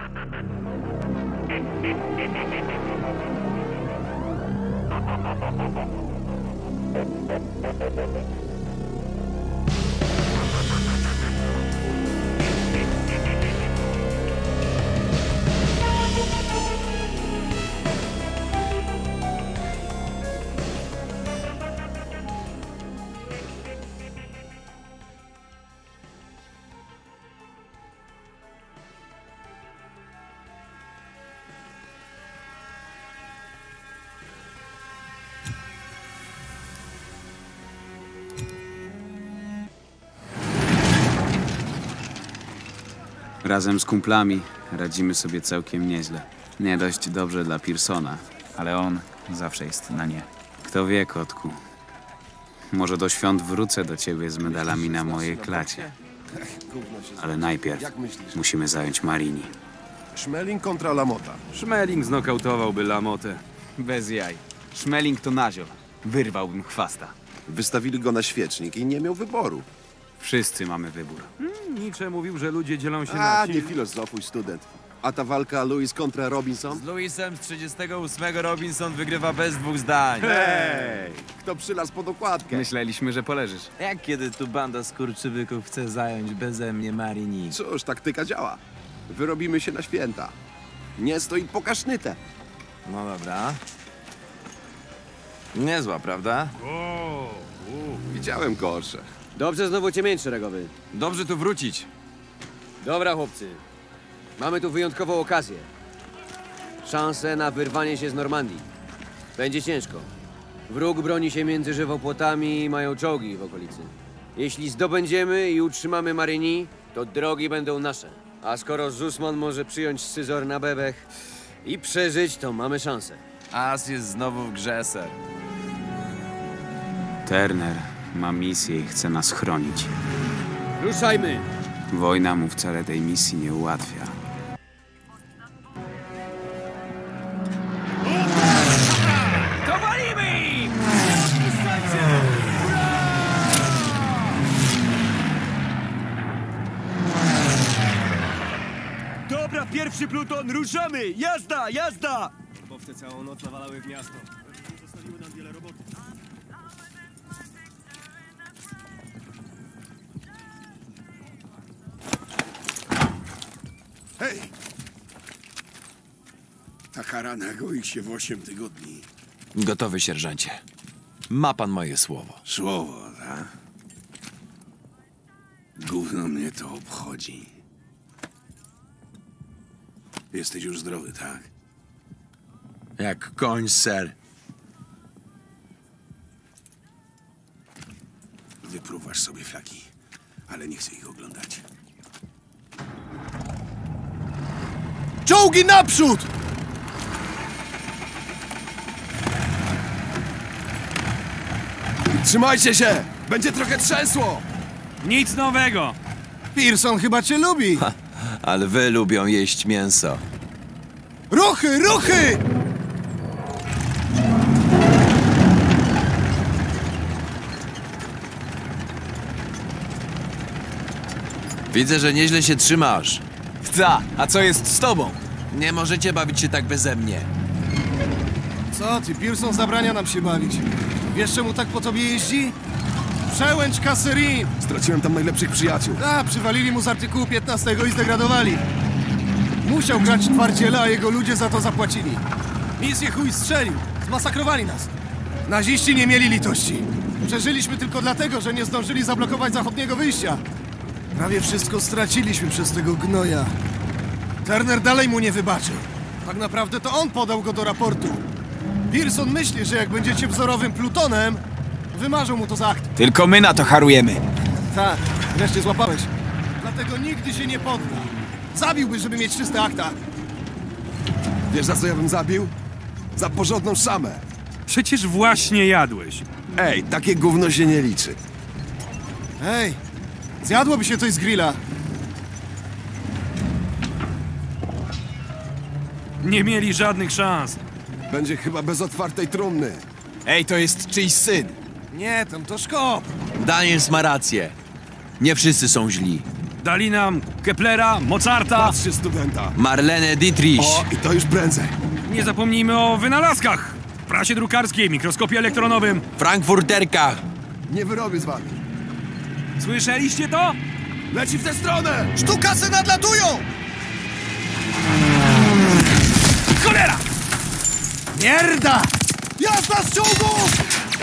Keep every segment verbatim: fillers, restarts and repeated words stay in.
Razem z kumplami radzimy sobie całkiem nieźle. Nie dość dobrze dla Pearsona, ale on zawsze jest na nie. Kto wie, kotku. Może do świąt wrócę do ciebie z medalami na mojej klacie. Ale najpierw musimy zająć Marini. Schmeling kontra Lamota. Schmeling znokautowałby Lamotę. Bez jaj. Schmeling to naziol. Wyrwałbym chwasta. Wystawili go na świecznik i nie miał wyboru. Wszyscy mamy wybór. Hmm, Nietzsche mówił, że ludzie dzielą się A, na... nie filozofuj, student. A ta walka Lewis kontra Robinson? Z Lewisem z trzydziestego ósmego Robinson wygrywa bez dwóch zdań. Hej! Kto przylazł pod okładkę? Myśleliśmy, że poleżysz. Jak kiedy tu banda skurczybyków chce zająć beze mnie Marini? Cóż, taktyka działa. Wyrobimy się na święta. Nie stoi pokasznyte. No dobra. Niezła, prawda? Widziałem gorsze. Dobrze znowu cię mieć szeregowy. Dobrze tu wrócić. Dobra, chłopcy. Mamy tu wyjątkową okazję. Szansę na wyrwanie się z Normandii. Będzie ciężko. Wróg broni się między żywopłotami i mają czołgi w okolicy. Jeśli zdobędziemy i utrzymamy Marini, to drogi będą nasze. A skoro Zusman może przyjąć scyzor na bebech i przeżyć, to mamy szansę. As jest znowu w grze, ser. Turner ma misję i chce nas chronić. Ruszajmy! Wojna mu wcale tej misji nie ułatwia. Dobra, pierwszy pluton, ruszamy! Jazda, jazda! Bowce całą noc nawalały w miasto. Zostawiły nam wiele roboty. Hej! Taka rana goi się w osiem tygodni. Gotowy, sierżancie. Ma pan moje słowo. Słowo, tak? Gówno mnie to obchodzi. Jesteś już zdrowy, tak? Jak koń, ser. Wypruwasz sobie flaki, ale nie chcę ich oglądać. Czołgi naprzód! Trzymajcie się! Będzie trochę trzęsło! Nic nowego! Pearson chyba cię lubi! Ale wy lubią jeść mięso. Ruchy, ruchy! Widzę, że nieźle się trzymasz. Chca, a co jest z tobą? Nie możecie bawić się tak beze mnie. Co ty, Pearson zabrania nam się bawić. Wiesz, czemu tak po tobie jeździ? Przełęcz Kasserin! Straciłem tam najlepszych przyjaciół. A, przywalili mu z artykułu piętnastego i zdegradowali. Musiał grać twardziela, a jego ludzie za to zapłacili. Misję chuj strzelił. Zmasakrowali nas. Naziści nie mieli litości. Przeżyliśmy tylko dlatego, że nie zdążyli zablokować zachodniego wyjścia. Prawie wszystko straciliśmy przez tego gnoja. Turner dalej mu nie wybaczył. Tak naprawdę to on podał go do raportu. Pearson myśli, że jak będziecie wzorowym plutonem, wymarzą mu to za akt. Tylko my na to harujemy. Tak, wreszcie złapałeś. Dlatego nigdy się nie podda. Zabiłby, żeby mieć czyste akta. Wiesz, za co ja bym zabił? Za porządną szamę. Przecież właśnie jadłeś. Ej, takie gówno się nie liczy. Hej, zjadłoby się coś z grilla. Nie mieli żadnych szans. Będzie chyba bez otwartej trumny. Ej, to jest czyjś syn. Nie, tam to szkop. Daniels ma rację. Nie wszyscy są źli. Dali nam Keplera, Mozarta. Patrzy studenta. Marlene Dietrich. O, i to już prędzej. Nie zapomnijmy o wynalazkach. Prasie drukarskiej, mikroskopie elektronowym. Frankfurterka. Nie wyrobię z wami. Słyszeliście to? Leci w tę stronę! Sztukasy nadlatują! Cholera! Mierda! Jazda z czołgów!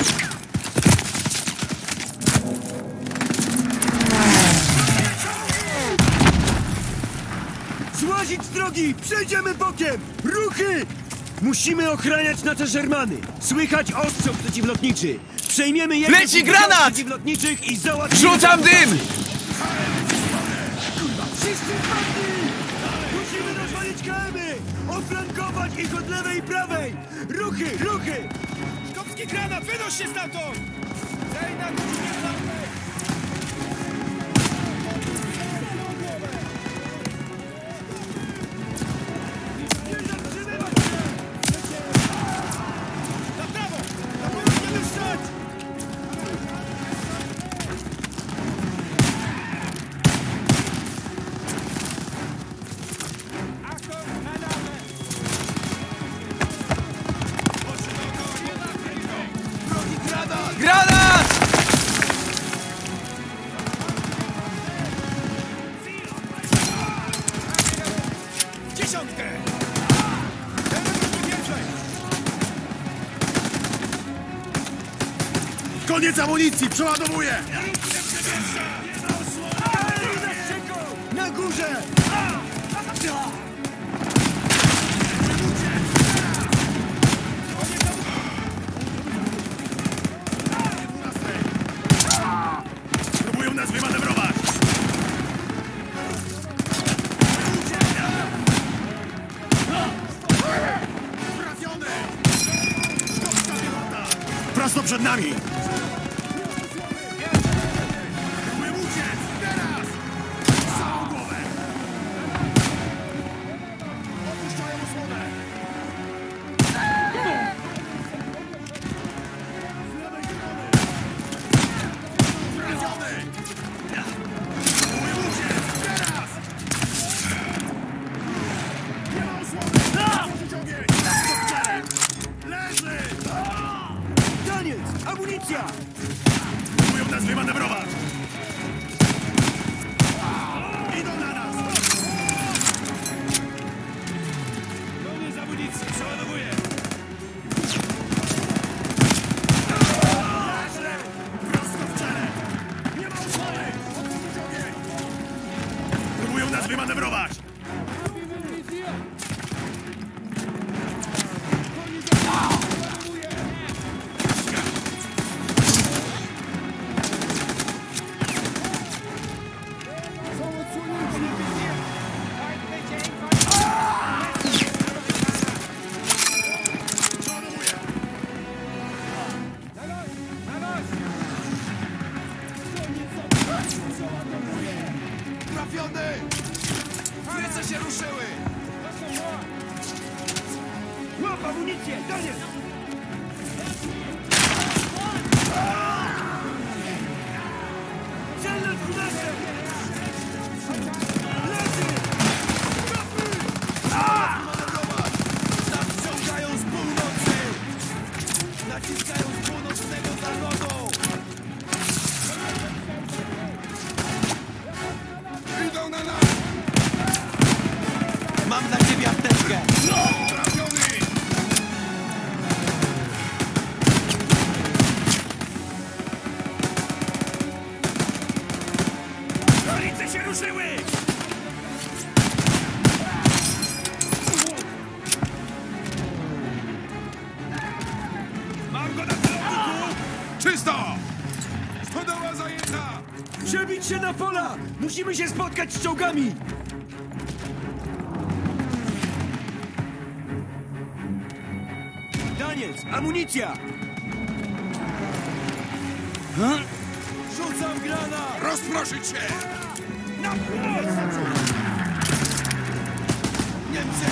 Złazić z drogi! Przejdziemy bokiem! Ruchy! Musimy ochraniać nasze Shermany. Słychać ostrzał przeciwlotniczy. Przejmiemy jeden Leci z granat! przeciwlotniczych i załatwimy... Rzucam dym! Wszyscy padli! Musimy rozwalić K M-y! Oflankować ich od lewej i prawej! Ruchy, ruchy! Kopski granat, wynoś się stamtąd! Daj na górę! Granat! Dziesiątkę! Koniec amunicji, przeładowuję! Na górze! Próbują nas wymanewrować! Trafiony! Szkopska piechota! Prosto przed nami! Próbuję uciec! Teraz! Całą głowę! Opuszczają osłonę! Z lewej strony! Trafiony! Próbuję uciec! Teraz! Nie ma osłony! Otworzyć ogień! Leży! Taniec! Amunicja! Próbują nas wymanewrować! Idą na nas! Koniec amunicji, przeładowuję! Leży! Prosto w czele! Nie ma osłony! Otworzyć ogień! Próbują nas wymanewrować! Trafiony! Fryce się ruszyły! Łap amunicję! Taniec! Cel na dwunastkę! Leży! Nadciągają z północy! Naciskają z północnego zachodu! Idą na nas! Mam dla ciebie apteczkę! Trafiony! Ulice się ruszyły! Mam go na celowniku! Czysto! Stodoła zajęta! Przebić się na pola! Musimy się spotkać z czołgami! Daniec! Amunicja! Rzucam granat! Rozproszyć się! Na pomoc! Niemcy!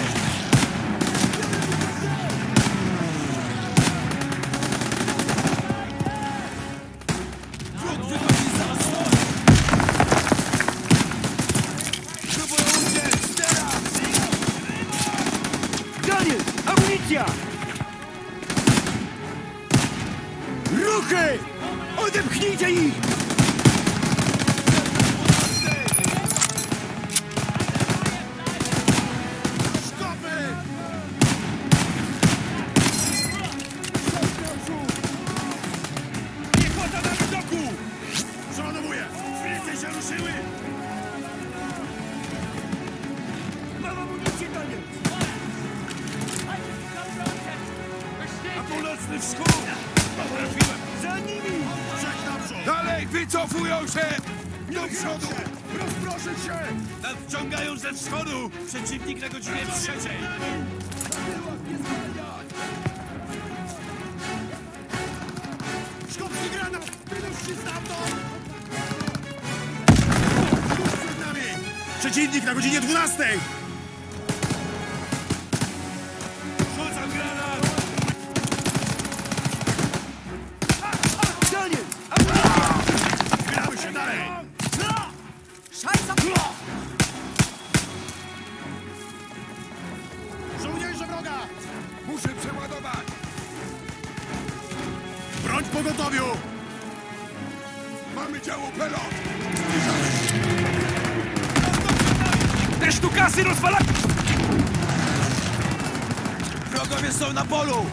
Wróg wychodzi za osłonę! ruszyły! Mam amunicję, Daniel! Na północny wschód! Trafiłem! Za nimi! Wszak naprzód! Dalej, wycofują się! Do przodu! Rozproszyć się! Nadciągają ze wschodu! Przeciwnik na godzinie trzeciej! Szkopski granat! Wynoś się stamtąd! Tuż przed nami! Przeciwnik na godzinie dwunastej! Rzucam granat! Daniel! Zbieramy się dalej! Żołnierze wroga! Muszę przeładować! Broń w pogotowiu! Mamy działo pelot! Te sztukasy rozwala... Wrogowie są na polu!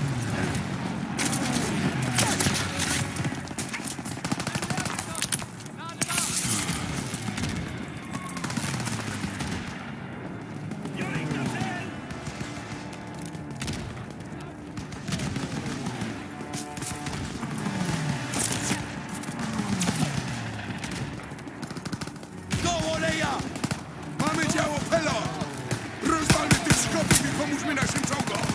Do oleja! Mamy działo pelot! Rozwalmy tych szkopów i pomóżmy naszym czołgom!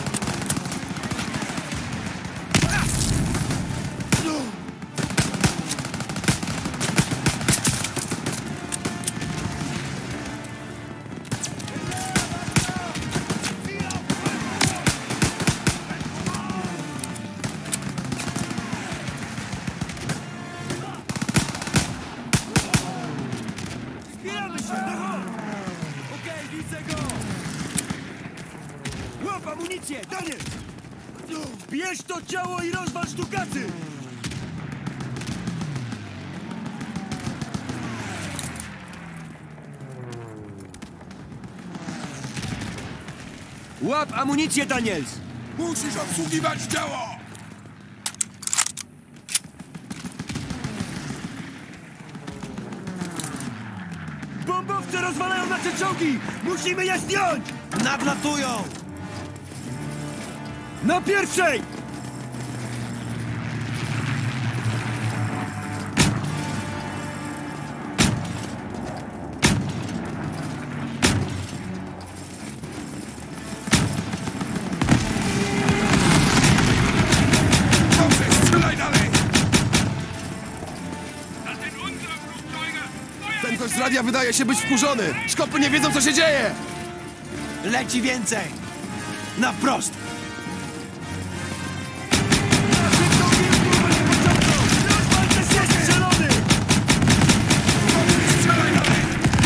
Zbieramy się! Okej, widzę go! Łap amunicję! Daniel! Bierz to ciało i rozwal sztukacy! Łap amunicję, Daniels! Musisz obsługiwać działo! Bombowce rozwalają nasze czołgi! Musimy je zdjąć! Nadlatują! Na pierwszej! Dobrze, strzelaj dalej! Ten gość z radia wydaje się być wkurzony. Szkopy nie wiedzą, co się dzieje. Leci więcej! Na wprost! Rozwal te się strzelony! Strzelaj dalej!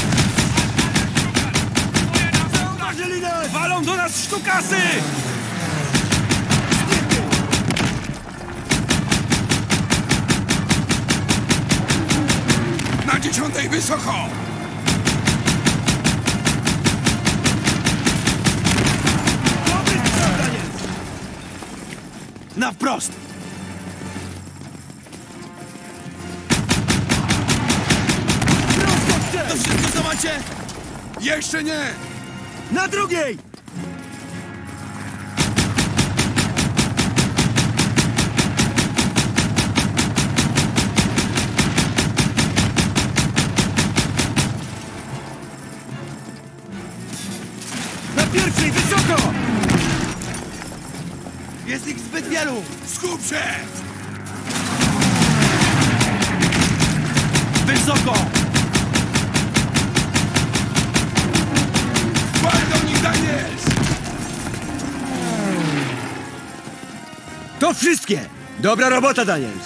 Zauważyli nas! Walą do nas sztukasy! Na dziesiątej wysoko! Dobry strzał, Daniel! Na wprost! Prosto To wszystko, co macie? Jeszcze nie! Na drugiej! Na pierwszej, wysoko! Jest ich zbyt wielu! Skup się! Wysoko! Wal do nich, Daniels! To wszystkie! Dobra robota, Daniels!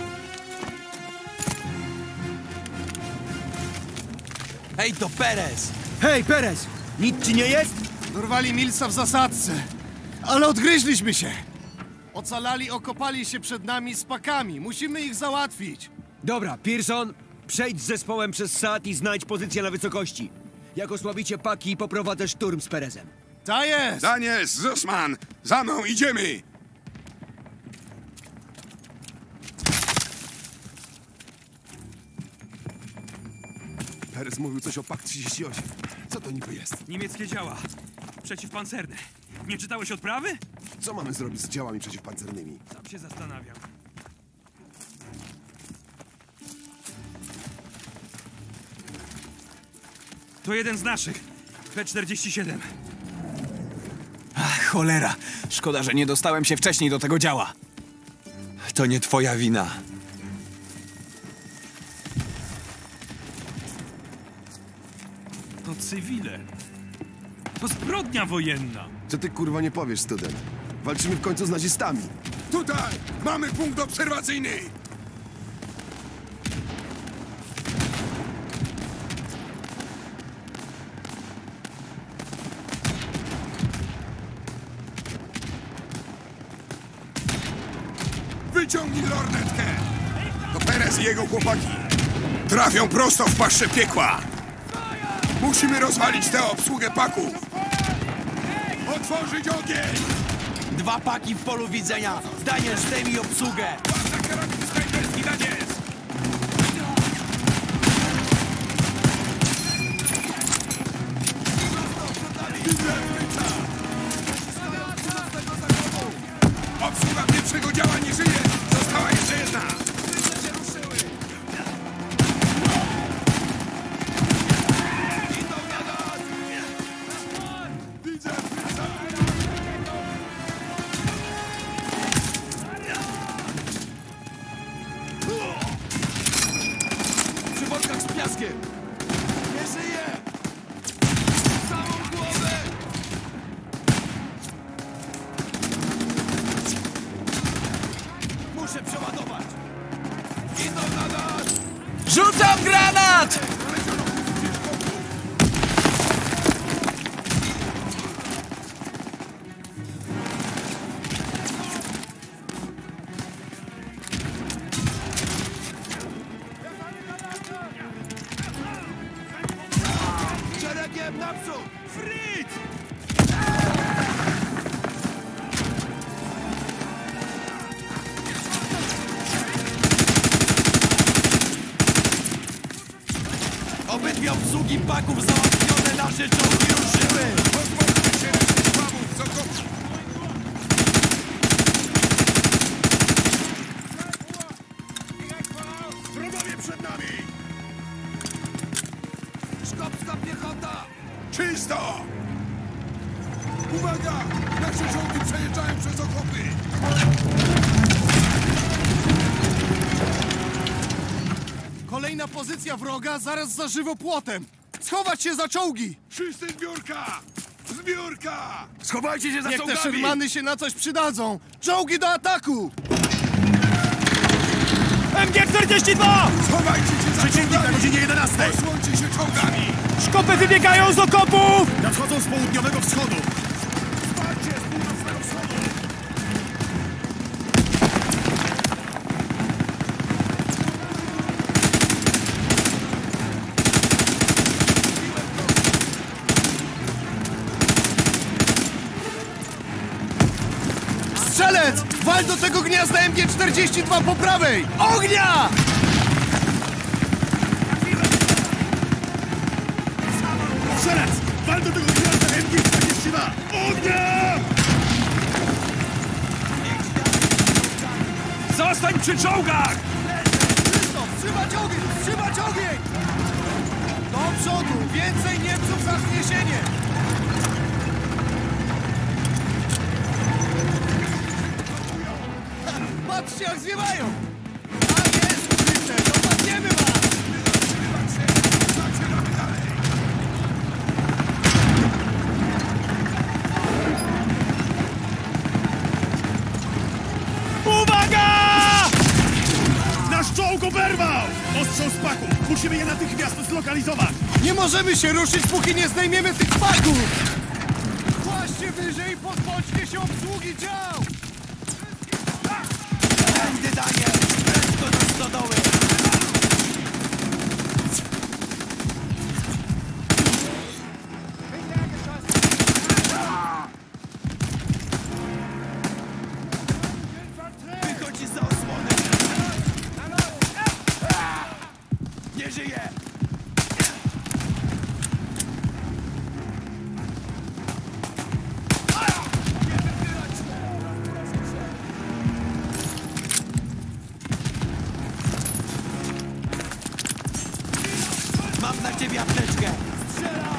Hej, to Perez! Hej, Perez! Nic ci nie jest? Dorwali Millsa w zasadzce, ale odgryźliśmy się. Ocalali okopali się przed nami z pakami. Musimy ich załatwić. Dobra, Pearson, przejdź z zespołem przez sad i znajdź pozycję na wysokości. Jak osłabicie paki, poprowadzę szturm z Perezem. Ta jest! Daniels, Zussman, za mną idziemy! Perez mówił coś o Pak trzydzieści osiem. Co to niby jest? Niemieckie działa. Przeciwpancerne. Nie czytałeś odprawy? Co mamy zrobić z działami przeciwpancernymi? Sam się zastanawiam. To jeden z naszych. P czterdzieści siedem. Ach, cholera. Szkoda, że nie dostałem się wcześniej do tego działa. To nie twoja wina. To cywile. To zbrodnia wojenna. Co ty kurwa nie powiesz, student? Walczymy w końcu z nazistami. Tutaj! Mamy punkt obserwacyjny! Wyciągnij lornetkę! To Perez i jego chłopaki. Trafią prosto w paszczę piekła. Musimy rozwalić tę obsługę paków. Otworzyć ogień! Dwa paki w polu widzenia. Daniel, zdejmij obsługę. Ważna karabin snajperski, Daniel! Obsługa pierwszego działa nie żyje! Została jeszcze jedna! Przy workach z piaskiem. Nie żyje. Całą głowę. Muszę przeładować. Idą na nas. Rzucam granat! Szeregiem naprzód! Fritz! Obydwie obsługi paków załatwione, nasze czołgi ruszyły! Pozwólcie się resztę szwabów, co to... Wrogowie przed nami! Szkopska piechota! Czysto! Uwaga! Nasze czołgi przejeżdżają przez okopy! Kolejna pozycja wroga zaraz za żywopłotem. Schować się za czołgi! Wszyscy zbiórka! Zbiórka! Schowajcie się za Niech te czołgami! Shermany się na coś przydadzą! Czołgi do ataku! M G czterdzieści dwa! Schowajcie się za Przeciwnik na czołgami! godzinie jedenastej! Osłońcie się czołgami! Szkopy wybiegają z okopów! Nadchodzą z południowego wschodu! Wsparcie z północnego wschodu! Strzelec! Wal do tego gniazda M G czterdzieści dwa po prawej! Ognia! Strzelec! Wal do tego gniazda M G czterdzieści dwa! Ognia! Zostań przy czołgach! Krzysztof, wstrzymać ogień! Wstrzymać ogień! Do przodu! Więcej Niemców za wzniesienie! Ha, patrzcie, jak zwiewają! Tak jest, ulice! Dopadniemy was! Zaczynamy dalej! Uwaga! Nasz czołg oberwał! Ostrzał z paku! Musimy je natychmiast zlokalizować! Nie możemy się ruszyć, póki nie zdejmiemy tych paków! Kłaście wyżej i pozbądźcie się obsługi dział! Tędy, Daniel! Prędko do stodoły! Wychodzi za osłonę! Nie żyje! apteczkę! Strzela!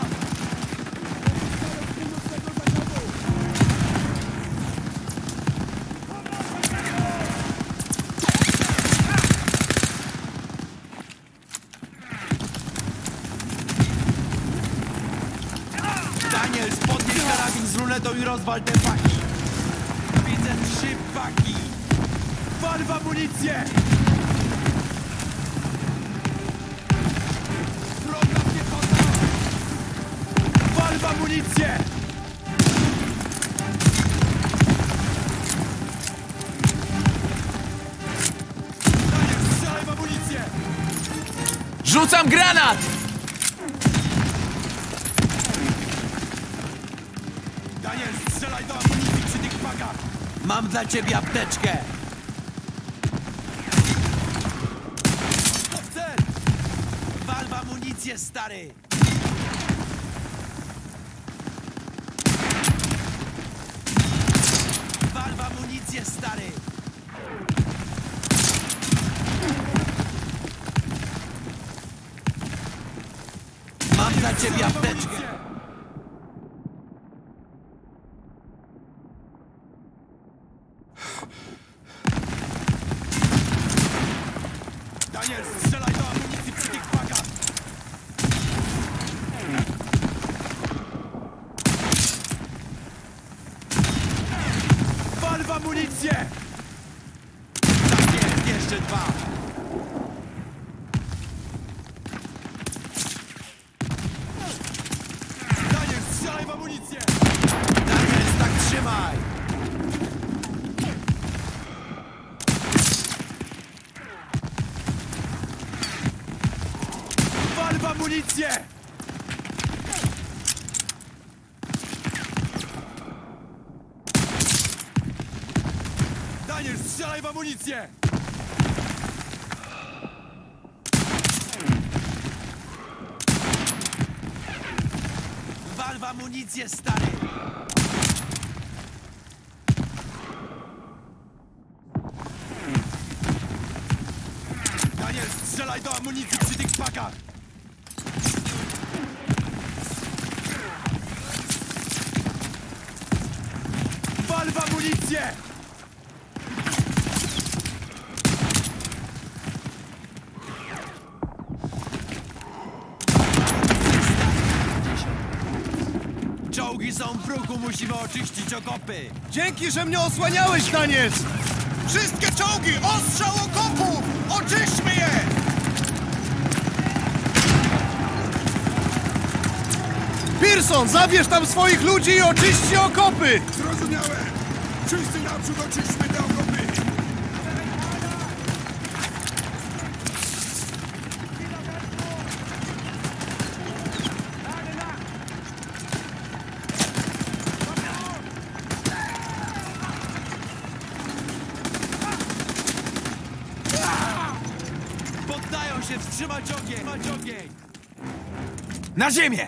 Daniel, podnieś karabin z lunetą i rozwal te paki! Widzę trzy paki! Wal w amunicję! Wroga piechota! Wal w amunicję! Daniel, strzelaj w amunicję! Rzucam granat! Daniel, strzelaj do amunicji przy tych pakach! Mam dla ciebie apteczkę! To cel! Wal w amunicję, stary! Wal w amunicję, stary! Mam dla ciebie apteczkę! Daniel, strzelaj do amunicji przy tych pakach! Wal w amunicję! Tak jest, jeszcze dwa! Daniel, strzelaj w amunicję! Daniel, tak trzymaj! Wal w amunicję! Daniel, strzelaj w amunicję! Wal w amunicję, stary! Daniel, strzelaj do amunicji przy tych pakach! Wal w amunicję! Czołgi są w ruchu, musimy oczyścić okopy! Dzięki, że mnie osłaniałeś, Daniels! Wszystkie czołgi! Ostrzał okopów! Oczyśćmy je! Pearson, zabierz tam swoich ludzi i oczyści okopy! Zrozumiałem! Wszyscy naprzód oczyśćmy te okopy! Poddają się, wstrzymać ogień! Wstrzymać ogień! Na ziemię!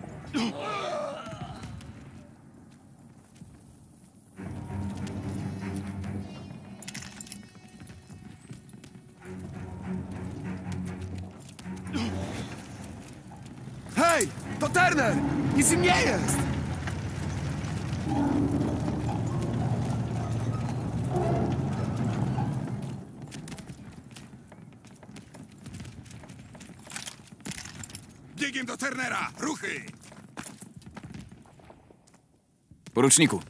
Hej! To Turner! Nic im nie jest! Biegiem do Turnera! Ruchy! Poruczniku,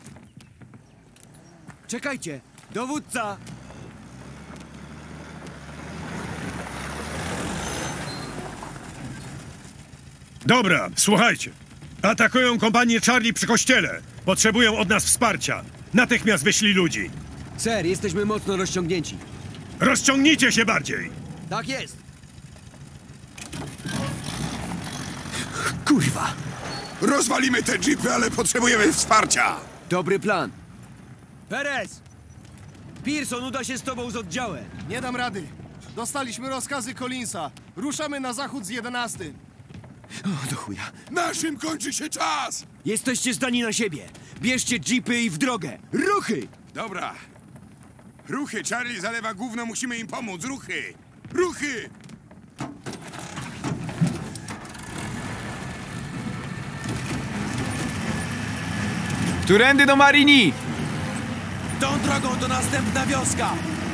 Czekajcie! Dowódca! Dobra, słuchajcie. Atakują kompanię Charlie przy kościele. Potrzebują od nas wsparcia. Natychmiast wyślij ludzi. Ser, jesteśmy mocno rozciągnięci. Rozciągnijcie się bardziej. Tak jest! Kurwa! Rozwalimy te jeepy, ale potrzebujemy wsparcia! Dobry plan. Perez! Pearson uda się z tobą z oddziałem. Nie dam rady. Dostaliśmy rozkazy Collinsa. Ruszamy na zachód z jedenastym. O, do chuja. Naszym kończy się czas! Jesteście zdani na siebie. Bierzcie jeepy i w drogę. Ruchy! Dobra. Ruchy, Charlie zalewa gówno, musimy im pomóc. Ruchy! Ruchy! Którędy do Marini? Tą drogą to następna wioska!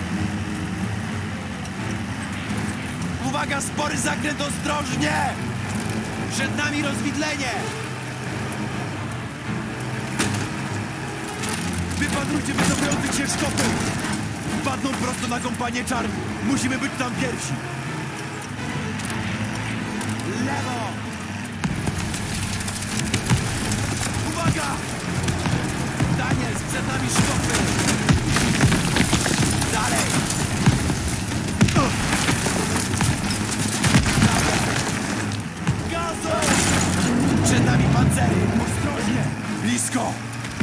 Uwaga, spory zakręt, ostrożnie! Przed nami rozwidlenie! Wypatrujcie wycofujących się szkopów! Wpadną prosto na kompanię czarni! Musimy być tam pierwsi! Lewo! Uwaga! Daniel, przed nami szkopy! Dalej! Gazu! Przed nami pancery! Ostrożnie! Blisko!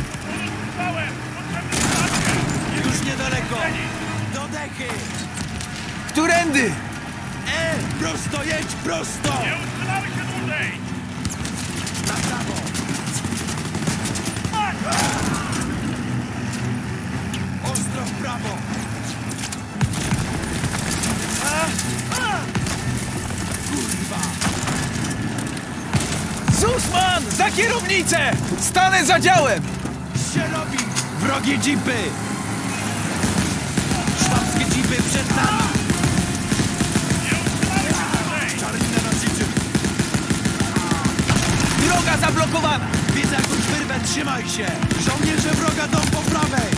Już niedaleko! Do dechy! Którędy? E! Prosto jedź, prosto! Nie utrzymamy się dłużej! Na prawo! Ostro w prawo! Kurwa! Zusman! Za kierownicę! Stanę za działem! Się robi! Wrogie jeepy! Szwabskie jeepy przed nami! Czarny na nas liczy! Droga zablokowana! Widzę jakąś wyrwę, trzymaj się! Żołnierze wroga dom po prawej!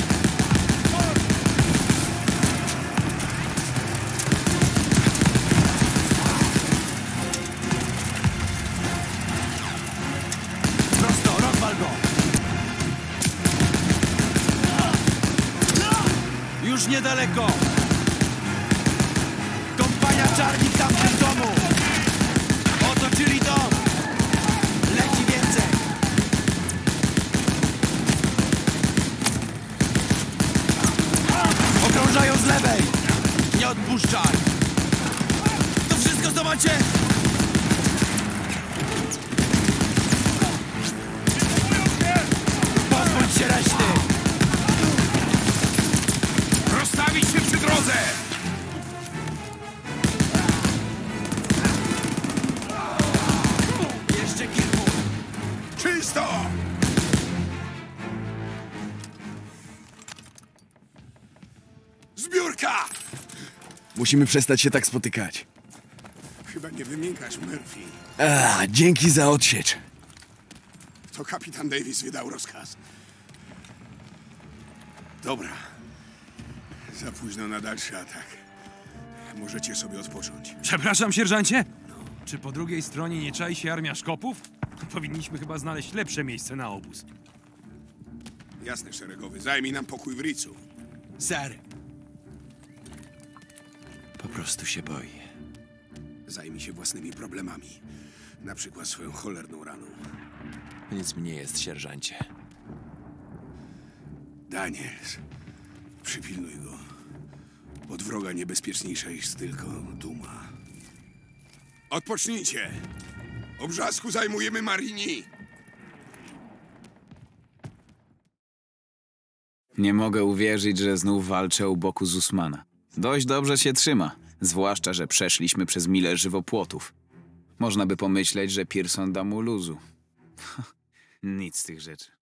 Prosto, rozwal go! Już niedaleko! Kompania czarni w tamtym domu! Otoczyli dom! Leci więcej! Okrążają z lewej! Nie odpuszczaj! To wszystko, co macie! Pozbądź się reszty! Rozstawić się przy drodze! Jeszcze kilku! Czysto! Zbiórka! Musimy przestać się tak spotykać. Chyba nie wymiękasz, Murphy. A, dzięki za odsiecz. To kapitan Davis wydał rozkaz. Dobra. Za późno na dalszy atak. Możecie sobie odpocząć. Przepraszam, sierżancie? Czy po drugiej stronie nie czai się armia szkopów? Powinniśmy chyba znaleźć lepsze miejsce na obóz. Jasne, szeregowy. Zajmij nam pokój w Ricu. Ser! Po prostu się boi. Zajmij się własnymi problemami. Na przykład swoją cholerną raną. Nic mi nie jest, sierżancie. Daniels, przypilnuj go. Od wroga niebezpieczniejsza jest tylko duma. Odpocznijcie! Obrzasku zajmujemy Marini! Nie mogę uwierzyć, że znów walczę u boku Zusmana. Dość dobrze się trzyma, zwłaszcza, że przeszliśmy przez milę żywopłotów. Można by pomyśleć, że Pearson da mu luzu. Nic z tych rzeczy.